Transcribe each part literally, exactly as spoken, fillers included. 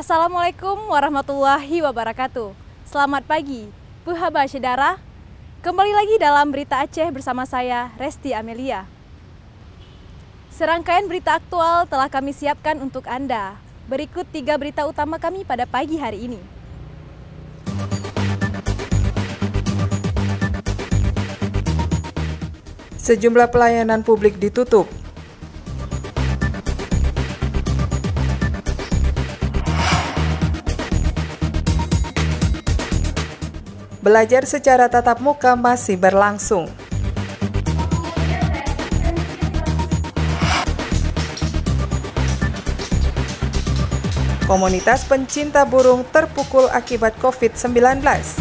Assalamualaikum warahmatullahi wabarakatuh. Selamat pagi, Puhaba Syedara. Kembali lagi dalam Berita Aceh bersama saya, Resti Amelia. Serangkaian berita aktual telah kami siapkan untuk Anda. Berikut tiga berita utama kami pada pagi hari ini. Sejumlah pelayanan publik ditutup. Belajar secara tatap muka masih berlangsung. Komunitas pencinta burung terpukul akibat covid sembilan belas.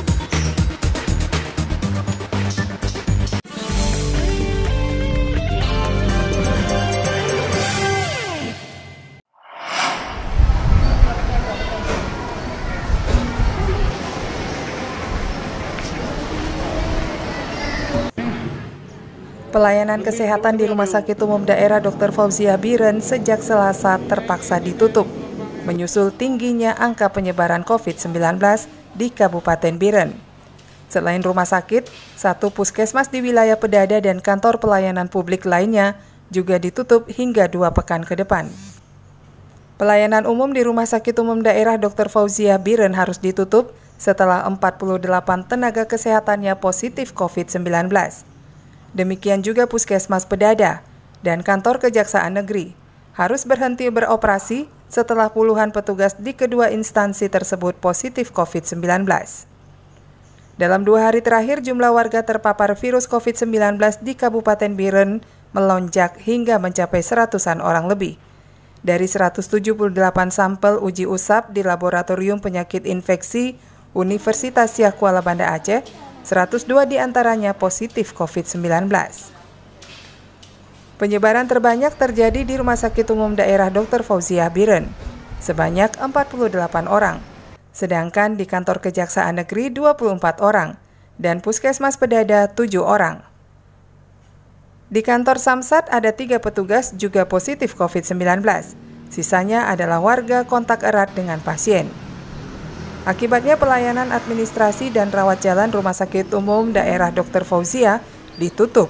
Pelayanan kesehatan di Rumah Sakit Umum Daerah Dokter Fauziah Biren sejak Selasa terpaksa ditutup, menyusul tingginya angka penyebaran covid sembilan belas di Kabupaten Biren. Selain rumah sakit, satu puskesmas di wilayah Pedada dan kantor pelayanan publik lainnya juga ditutup hingga dua pekan ke depan. Pelayanan umum di Rumah Sakit Umum Daerah Dokter Fauziah Biren harus ditutup setelah empat puluh delapan tenaga kesehatannya positif covid sembilan belas. Demikian juga Puskesmas Pedada dan Kantor Kejaksaan Negeri harus berhenti beroperasi setelah puluhan petugas di kedua instansi tersebut positif covid sembilan belas. Dalam dua hari terakhir, jumlah warga terpapar virus covid sembilan belas di Kabupaten Biren melonjak hingga mencapai seratusan orang lebih. Dari seratus tujuh puluh delapan sampel uji usap di Laboratorium Penyakit Infeksi Universitas Syah Kuala Banda Aceh, seratus dua diantaranya positif covid sembilan belas. Penyebaran terbanyak terjadi di Rumah Sakit Umum Daerah Dokter Fauziah Biren, sebanyak empat puluh delapan orang, sedangkan di Kantor Kejaksaan Negeri dua puluh empat orang, dan Puskesmas Pedada tujuh orang. Di Kantor Samsat ada tiga petugas juga positif covid sembilan belas, sisanya adalah warga kontak erat dengan pasien. Akibatnya pelayanan administrasi dan rawat jalan Rumah Sakit Umum Daerah Dokter Fauziah ditutup.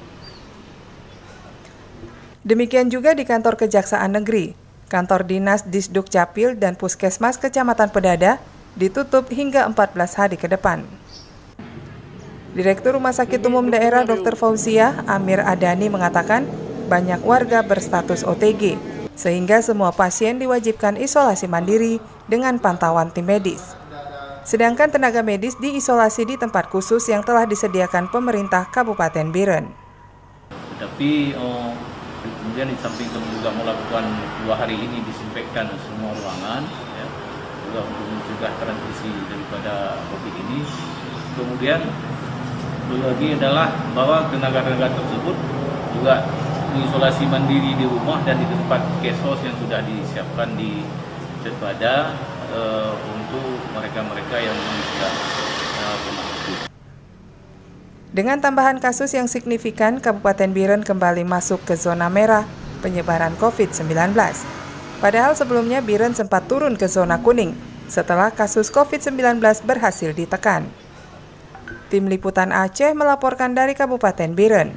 Demikian juga di Kantor Kejaksaan Negeri, Kantor Dinas Disduk Capil dan Puskesmas Kecamatan Pedada ditutup hingga empat belas hari ke depan. Direktur Rumah Sakit Umum Daerah Dokter Fauziah, Amir Adani mengatakan banyak warga berstatus O T G, sehingga semua pasien diwajibkan isolasi mandiri dengan pantauan tim medis. Sedangkan tenaga medis diisolasi di tempat khusus yang telah disediakan pemerintah Kabupaten Biren. Tapi oh, kemudian di samping itu juga melakukan dua hari ini disinfektan semua ruangan, ya, juga untuk mencegah transmisi daripada COVID ini. Kemudian lagi adalah bahwa tenaga-tenaga tersebut juga isolasi mandiri di rumah dan di tempat kesos yang sudah disiapkan di Cepada uh, untuk mereka-mereka yang tidak uh, pernah. Dengan tambahan kasus yang signifikan, Kabupaten Biren kembali masuk ke zona merah penyebaran covid sembilan belas. Padahal sebelumnya Biren sempat turun ke zona kuning setelah kasus covid sembilan belas berhasil ditekan. Tim Liputan Aceh melaporkan dari Kabupaten Biren.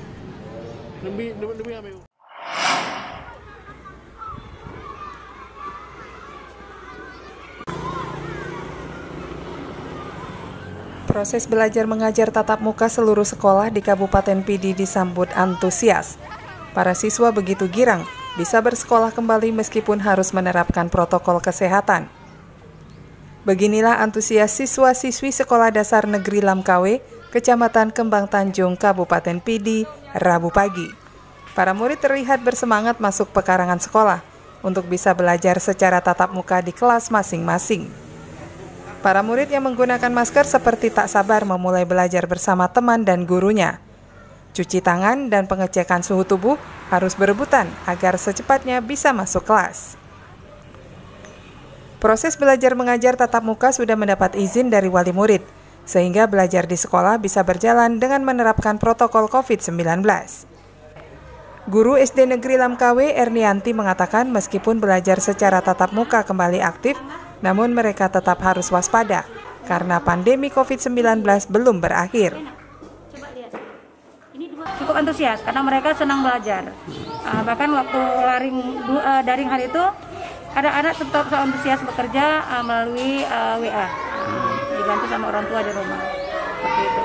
Proses belajar mengajar tatap muka seluruh sekolah di Kabupaten Pidi disambut antusias. Para siswa begitu girang bisa bersekolah kembali meskipun harus menerapkan protokol kesehatan. Beginilah antusias siswa-siswi Sekolah Dasar Negeri Lamkawe, Kecamatan Kembang Tanjung, Kabupaten Pidi, Rabu pagi. Para murid terlihat bersemangat masuk pekarangan sekolah untuk bisa belajar secara tatap muka di kelas masing-masing. Para murid yang menggunakan masker seperti tak sabar memulai belajar bersama teman dan gurunya. Cuci tangan dan pengecekan suhu tubuh harus berebutan agar secepatnya bisa masuk kelas. Proses belajar mengajar tatap muka sudah mendapat izin dari wali murid, sehingga belajar di sekolah bisa berjalan dengan menerapkan protokol covid sembilan belas. Guru S D Negeri Lamkawe Ernianti mengatakan meskipun belajar secara tatap muka kembali aktif, namun mereka tetap harus waspada karena pandemi covid sembilan belas belum berakhir. Cukup antusias karena mereka senang belajar. Uh, bahkan waktu laring uh, daring hari itu, ada anak tetap antusias bekerja uh, melalui uh, W A, dibantu sama orang tua di rumah. Seperti itu.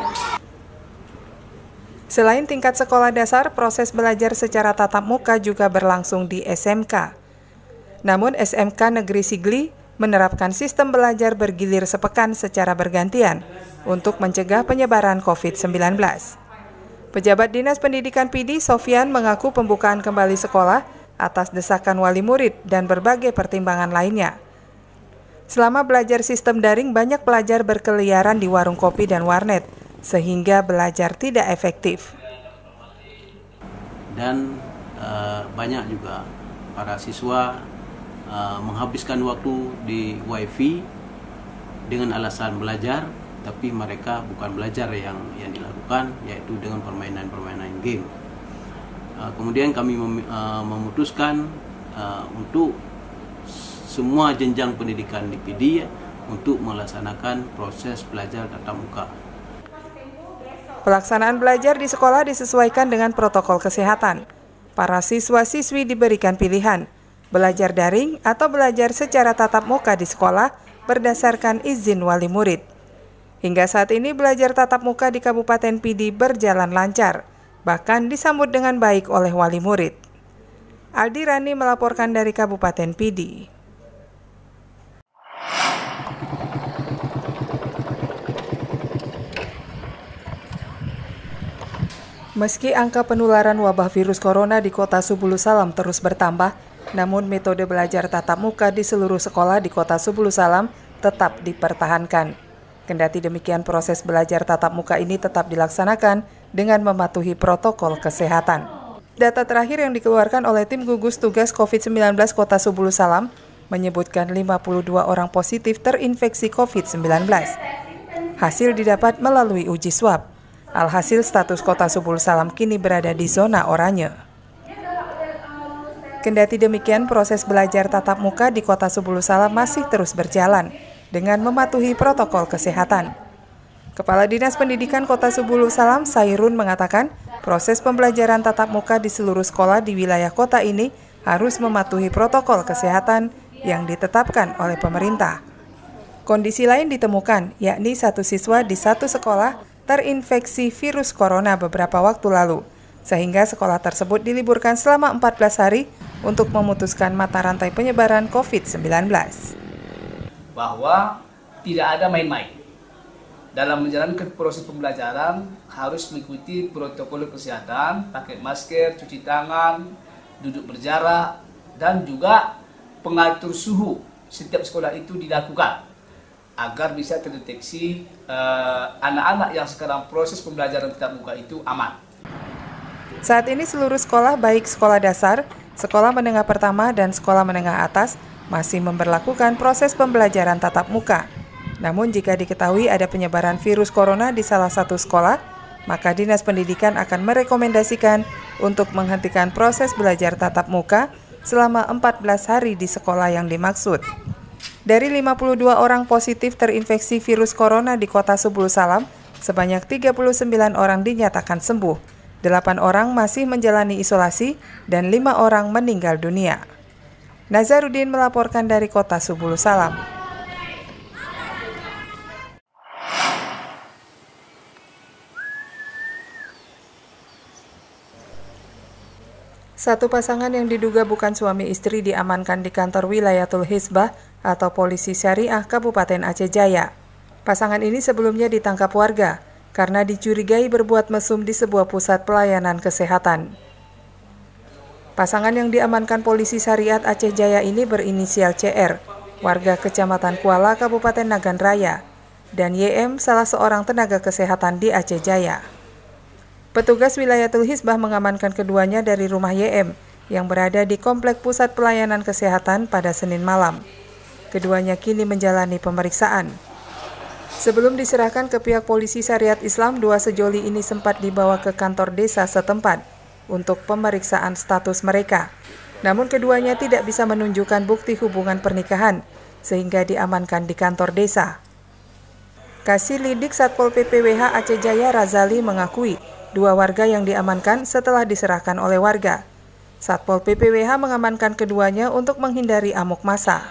Selain tingkat sekolah dasar, proses belajar secara tatap muka juga berlangsung di S M K. Namun S M K Negeri Sigli menerapkan sistem belajar bergilir sepekan secara bergantian untuk mencegah penyebaran covid sembilan belas. Pejabat Dinas Pendidikan P D Sofyan mengaku pembukaan kembali sekolah atas desakan wali murid dan berbagai pertimbangan lainnya. Selama belajar sistem daring, banyak pelajar berkeliaran di warung kopi dan warnet, sehingga belajar tidak efektif. Dan uh, banyak juga para siswa uh, menghabiskan waktu di wifi dengan alasan belajar, tapi mereka bukan belajar yang yang dilakukan, yaitu dengan permainan-permainan game. Uh, kemudian kami mem, uh, memutuskan uh, untuk semua jenjang pendidikan di P D untuk melaksanakan proses belajar tatap muka. Pelaksanaan belajar di sekolah disesuaikan dengan protokol kesehatan. Para siswa-siswi diberikan pilihan, belajar daring atau belajar secara tatap muka di sekolah berdasarkan izin wali murid. Hingga saat ini belajar tatap muka di Kabupaten P D berjalan lancar, bahkan disambut dengan baik oleh wali murid. Aldi Rani melaporkan dari Kabupaten P D. Meski angka penularan wabah virus corona di Kota Subulu Salam terus bertambah, namun metode belajar tatap muka di seluruh sekolah di Kota Subulu Salam tetap dipertahankan. Kendati demikian, proses belajar tatap muka ini tetap dilaksanakan dengan mematuhi protokol kesehatan. Data terakhir yang dikeluarkan oleh tim gugus tugas covid sembilan belas Kota Subulu Salam menyebutkan lima puluh dua orang positif terinfeksi covid sembilan belas. Hasil didapat melalui uji swab. Alhasil status Kota Subulu Salam kini berada di zona oranye. Kendati demikian, proses belajar tatap muka di Kota Subulu Salam masih terus berjalan dengan mematuhi protokol kesehatan. Kepala Dinas Pendidikan Kota Subulu Salam, Sairun, mengatakan proses pembelajaran tatap muka di seluruh sekolah di wilayah kota ini harus mematuhi protokol kesehatan yang ditetapkan oleh pemerintah. Kondisi lain ditemukan, yakni satu siswa di satu sekolah terinfeksi virus corona beberapa waktu lalu, sehingga sekolah tersebut diliburkan selama empat belas hari untuk memutuskan mata rantai penyebaran covid sembilan belas. Bahwa tidak ada main-main. Dalam menjalankan proses pembelajaran harus mengikuti protokol kesehatan, pakai masker, cuci tangan, duduk berjarak, dan juga pengatur suhu setiap sekolah itu dilakukan agar bisa terdeteksi anak-anak uh, yang sekarang proses pembelajaran tatap muka itu aman. Saat ini seluruh sekolah, baik sekolah dasar, sekolah menengah pertama, dan sekolah menengah atas masih memberlakukan proses pembelajaran tatap muka. Namun jika diketahui ada penyebaran virus corona di salah satu sekolah, maka Dinas Pendidikan akan merekomendasikan untuk menghentikan proses belajar tatap muka selama empat belas hari di sekolah yang dimaksud. Dari lima puluh dua orang positif terinfeksi virus corona di Kota Subulu Salam, sebanyak tiga puluh sembilan orang dinyatakan sembuh, delapan orang masih menjalani isolasi, dan lima orang meninggal dunia. Nazarudin melaporkan dari Kota Subulu Salam. Satu pasangan yang diduga bukan suami istri diamankan di kantor Wilayatul Hizbah atau Polisi Syariah Kabupaten Aceh Jaya. Pasangan ini sebelumnya ditangkap warga karena dicurigai berbuat mesum di sebuah pusat pelayanan kesehatan. Pasangan yang diamankan Polisi Syariat Aceh Jaya ini berinisial C R, warga Kecamatan Kuala, Kabupaten Nagan Raya, dan Y M, salah seorang tenaga kesehatan di Aceh Jaya. Petugas Wilayatul Hizbah mengamankan keduanya dari rumah Y M yang berada di Komplek Pusat Pelayanan Kesehatan pada Senin malam. Keduanya kini menjalani pemeriksaan. Sebelum diserahkan ke pihak Polisi Syariat Islam, dua sejoli ini sempat dibawa ke kantor desa setempat. untuk pemeriksaan status mereka. Namun keduanya tidak bisa menunjukkan bukti hubungan pernikahan, sehingga diamankan di kantor desa. Kasih Lidik Satpol P P W H Aceh Jaya Razali mengakui dua warga yang diamankan setelah diserahkan oleh warga. Satpol P P W H mengamankan keduanya untuk menghindari amuk massa.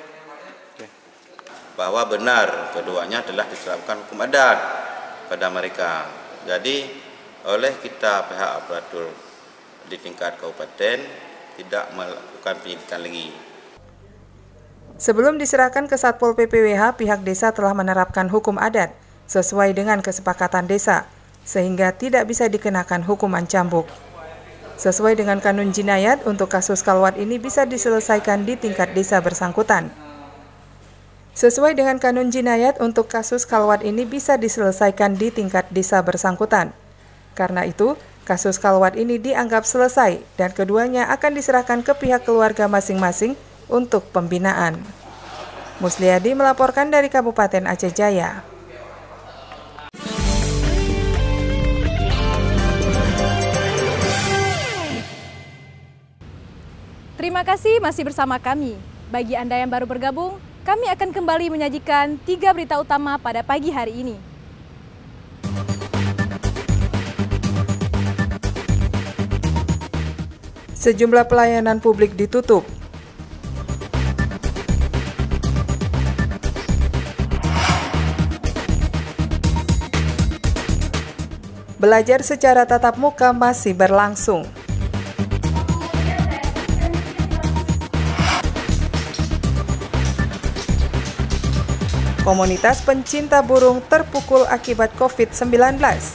Bahwa benar keduanya telah diterapkan hukum adat pada mereka. Jadi oleh kita pihak aparatur di tingkat kabupaten tidak melakukan penyidikan lagi. Sebelum diserahkan ke Satpol P P W H, pihak desa telah menerapkan hukum adat sesuai dengan kesepakatan desa, sehingga tidak bisa dikenakan hukuman cambuk. Sesuai dengan kanun jinayat, untuk kasus kalwat ini bisa diselesaikan di tingkat desa bersangkutan. Sesuai dengan kanun jinayat, untuk kasus kalwat ini bisa diselesaikan di tingkat desa bersangkutan. Karena itu, kasus kalwat ini dianggap selesai dan keduanya akan diserahkan ke pihak keluarga masing-masing untuk pembinaan. Musliadi melaporkan dari Kabupaten Aceh Jaya. Terima kasih masih bersama kami. Bagi Anda yang baru bergabung, kami akan kembali menyajikan tiga berita utama pada pagi hari ini. Sejumlah pelayanan publik ditutup. Belajar secara tatap muka masih berlangsung. Komunitas pencinta burung terpukul akibat covid sembilan belas.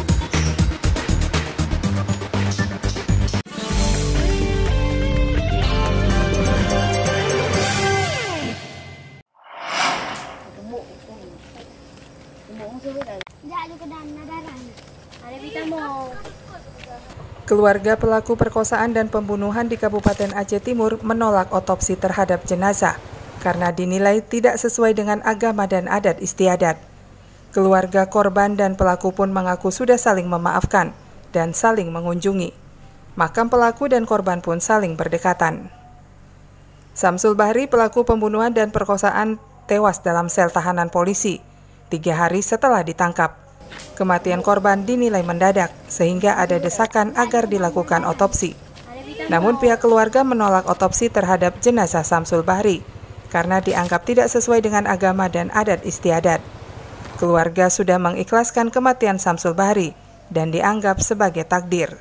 Keluarga pelaku perkosaan dan pembunuhan di Kabupaten Aceh Timur menolak otopsi terhadap jenazah karena dinilai tidak sesuai dengan agama dan adat istiadat. Keluarga korban dan pelaku pun mengaku sudah saling memaafkan dan saling mengunjungi. Makam pelaku dan korban pun saling berdekatan. Samsul Bahri, pelaku pembunuhan dan perkosaan, tewas dalam sel tahanan polisi tiga hari setelah ditangkap. Kematian korban dinilai mendadak, sehingga ada desakan agar dilakukan otopsi. Namun pihak keluarga menolak otopsi terhadap jenazah Samsul Bahri, karena dianggap tidak sesuai dengan agama dan adat istiadat. Keluarga sudah mengikhlaskan kematian Samsul Bahri, dan dianggap sebagai takdir.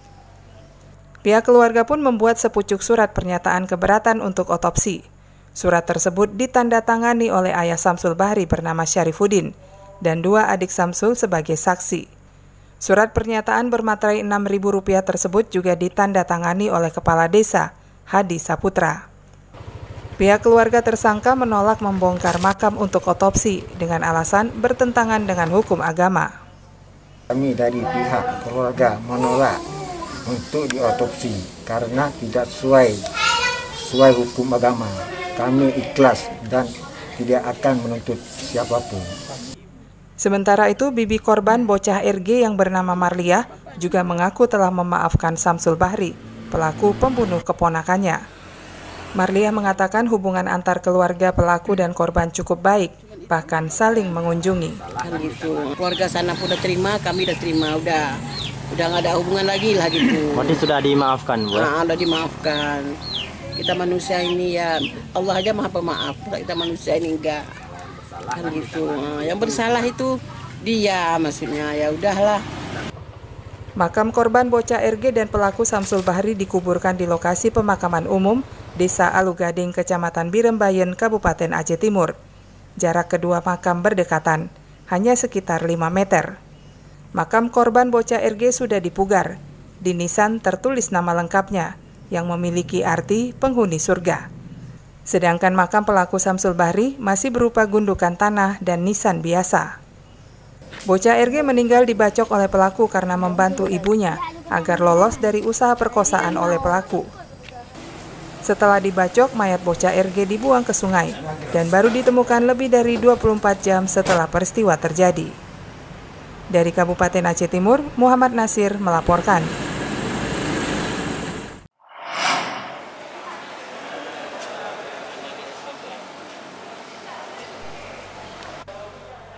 Pihak keluarga pun membuat sepucuk surat pernyataan keberatan untuk otopsi. Surat tersebut ditandatangani oleh ayah Samsul Bahri bernama Syarifuddin, dan dua adik Samsul sebagai saksi. Surat pernyataan bermaterai enam ribu rupiah tersebut juga ditandatangani oleh Kepala Desa, Hadi Saputra. Pihak keluarga tersangka menolak membongkar makam untuk otopsi dengan alasan bertentangan dengan hukum agama. Kami dari pihak keluarga menolak untuk diotopsi karena tidak sesuai, sesuai hukum agama. Kami ikhlas dan tidak akan menuntut siapapun. Sementara itu, bibi korban bocah R G yang bernama Marliah juga mengaku telah memaafkan Samsul Bahri, pelaku pembunuh keponakannya. Marliah mengatakan hubungan antar keluarga pelaku dan korban cukup baik, bahkan saling mengunjungi. Kan gitu. Keluarga sana pun udah terima, kami udah terima, udah udah nggak ada hubungan lagi lah gitu. Berarti sudah dimaafkan, Bu? Nah, udah dimaafkan. Kita manusia ini ya, Allah aja maha pemaaf, kita manusia ini enggak. Kan gitu. Nah, yang bersalah itu dia, maksudnya ya udahlah. Makam korban bocah R G dan pelaku Samsul Bahri dikuburkan di lokasi pemakaman umum Desa Alugading, Kecamatan Birembayen, Kabupaten Aceh Timur. Jarak kedua makam berdekatan, hanya sekitar lima meter. Makam korban bocah R G sudah dipugar. Di nisan tertulis nama lengkapnya, yang memiliki arti penghuni surga. Sedangkan makam pelaku Samsul Bahri masih berupa gundukan tanah dan nisan biasa. Bocah R G meninggal dibacok oleh pelaku karena membantu ibunya agar lolos dari usaha perkosaan oleh pelaku. Setelah dibacok, mayat bocah R G dibuang ke sungai dan baru ditemukan lebih dari dua puluh empat jam setelah peristiwa terjadi. Dari Kabupaten Aceh Timur, Muhammad Nasir melaporkan.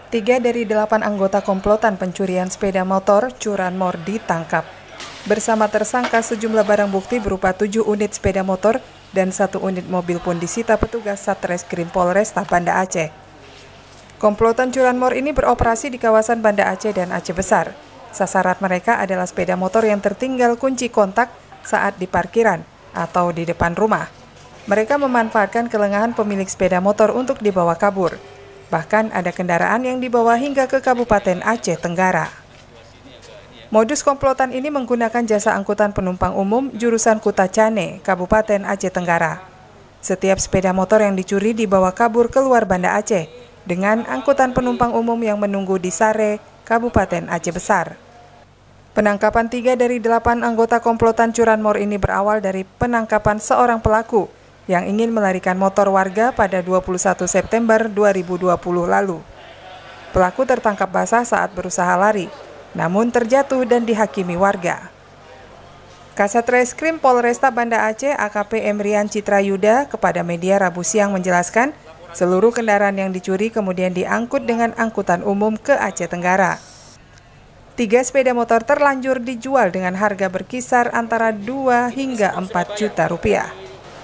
Tiga dari delapan anggota komplotan pencurian sepeda motor curanmor ditangkap. Bersama tersangka, sejumlah barang bukti berupa tujuh unit sepeda motor dan satu unit mobil pun disita petugas Satreskrim Polresta Banda Aceh. Komplotan curanmor ini beroperasi di kawasan Banda Aceh dan Aceh Besar. Sasaran mereka adalah sepeda motor yang tertinggal kunci kontak saat di parkiran atau di depan rumah. Mereka memanfaatkan kelengahan pemilik sepeda motor untuk dibawa kabur. Bahkan ada kendaraan yang dibawa hingga ke Kabupaten Aceh Tenggara. Modus komplotan ini menggunakan jasa angkutan penumpang umum jurusan Kutacane, Kabupaten Aceh Tenggara. Setiap sepeda motor yang dicuri dibawa kabur keluar Banda Aceh dengan angkutan penumpang umum yang menunggu di Sare, Kabupaten Aceh Besar. Penangkapan tiga dari delapan anggota komplotan curanmor ini berawal dari penangkapan seorang pelaku yang ingin melarikan motor warga pada dua puluh satu September dua ribu dua puluh lalu. Pelaku tertangkap basah saat berusaha lari, namun terjatuh dan dihakimi warga. Kasat Reskrim Polresta Banda Aceh A K P Emrian Citrayuda kepada media Rabu siang menjelaskan, seluruh kendaraan yang dicuri kemudian diangkut dengan angkutan umum ke Aceh Tenggara. Tiga sepeda motor terlanjur dijual dengan harga berkisar antara dua hingga empat juta rupiah.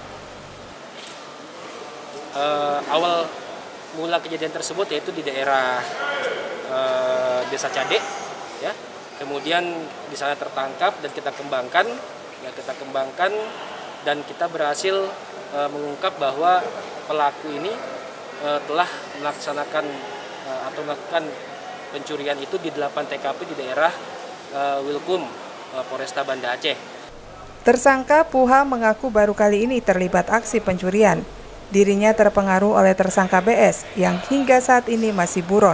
Uh, awal mula kejadian tersebut yaitu di daerah uh, Desa Cadek, ya. Kemudian di sana tertangkap dan kita kembangkan, ya kita kembangkan dan kita berhasil uh, mengungkap bahwa pelaku ini uh, telah melaksanakan uh, atau melakukan pencurian itu di delapan T K P di daerah uh, Wilkum, uh, Polresta Banda Aceh. Tersangka Puha mengaku baru kali ini terlibat aksi pencurian. Dirinya terpengaruh oleh tersangka B S yang hingga saat ini masih buron.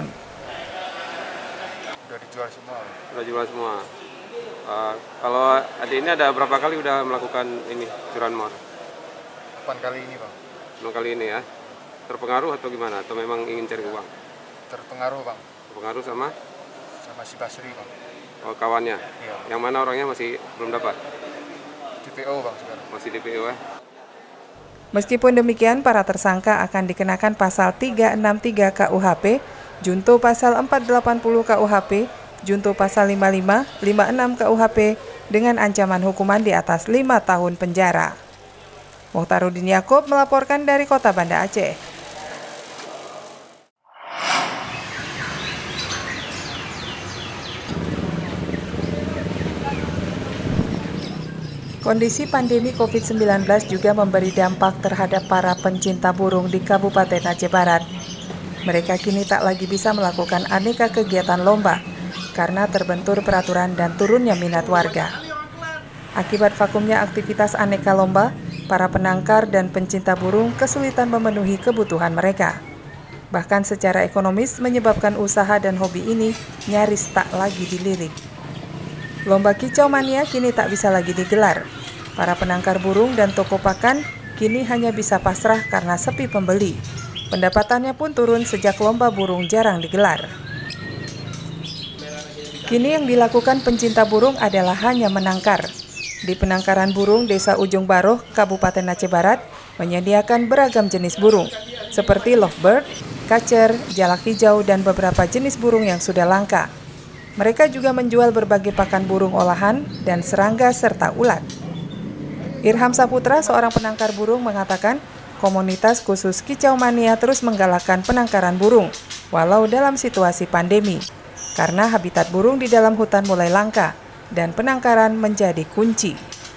Sudah dijual semua. Sudah jual semua. Uh, kalau adik ini ada berapa kali udah melakukan ini curanmor? delapan kali ini, Bang. delapan kali ini ya. Terpengaruh atau gimana? Atau memang ingin cari uang? Terpengaruh, Bang. Terpengaruh sama? Sama si Basri, Bang. Oh, kawannya? Iya. Yang mana orangnya masih belum dapat? D P O, Bang, sekarang. Masih D P O ya? Meskipun demikian, para tersangka akan dikenakan pasal tiga enam tiga K U H P, junto pasal empat delapan nol K U H P, junto pasal lima lima, lima enam K U H P dengan ancaman hukuman di atas lima tahun penjara. Muhtarudin Yaakob melaporkan dari Kota Banda Aceh. Kondisi pandemi covid sembilan belas juga memberi dampak terhadap para pencinta burung di Kabupaten Aceh Barat. Mereka kini tak lagi bisa melakukan aneka kegiatan lomba karena terbentur peraturan dan turunnya minat warga. Akibat vakumnya aktivitas aneka lomba, para penangkar dan pencinta burung kesulitan memenuhi kebutuhan mereka. Bahkan secara ekonomis menyebabkan usaha dan hobi ini nyaris tak lagi dilirik. Lomba Kicau Mania kini tak bisa lagi digelar. Para penangkar burung dan toko pakan kini hanya bisa pasrah karena sepi pembeli. Pendapatannya pun turun sejak lomba burung jarang digelar. Kini yang dilakukan pencinta burung adalah hanya menangkar. Di penangkaran burung Desa Ujung Baroh, Kabupaten Aceh Barat, menyediakan beragam jenis burung, seperti lovebird, kacer, jalak hijau, dan beberapa jenis burung yang sudah langka. Mereka juga menjual berbagai pakan burung olahan dan serangga serta ulat. Irham Saputra, seorang penangkar burung, mengatakan komunitas khusus Kicau Mania terus menggalakkan penangkaran burung, walau dalam situasi pandemi, karena habitat burung di dalam hutan mulai langka dan penangkaran menjadi kunci.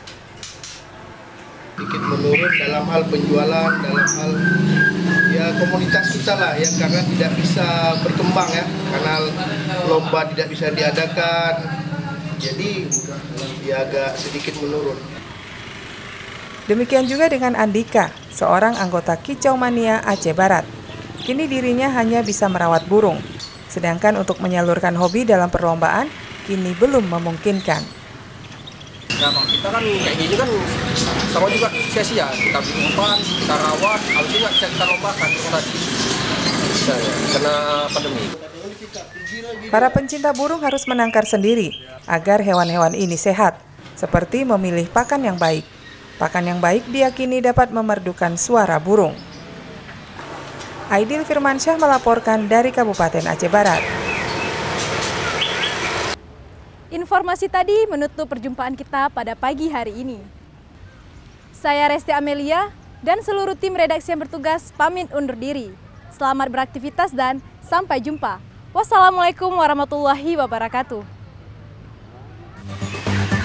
Sedikit menurun dalam hal penjualan, dalam hal ya komunitas kita lah yang karena tidak bisa berkembang ya, karena lomba tidak bisa diadakan, jadi ya agak sedikit menurun. Demikian juga dengan Andika, seorang anggota Kicau Mania Aceh Barat. Kini dirinya hanya bisa merawat burung, sedangkan untuk menyalurkan hobi dalam perlombaan kini belum memungkinkan. Ya bang, kita kan kayak gini kan sama juga sia-sia, kita bikin umpan, kita rawat, habis itu nggak bisa kita lombakan tadi, bisa ya, karena pandemi. Para pencinta burung harus menangkar sendiri agar hewan-hewan ini sehat, seperti memilih pakan yang baik. Pakan yang baik diyakini dapat memerdukan suara burung. Aidil Firmansyah melaporkan dari Kabupaten Aceh Barat. Informasi tadi menutup perjumpaan kita pada pagi hari ini. Saya Resti Amelia dan seluruh tim redaksi yang bertugas pamit undur diri. Selamat beraktivitas dan sampai jumpa. Wassalamualaikum warahmatullahi wabarakatuh.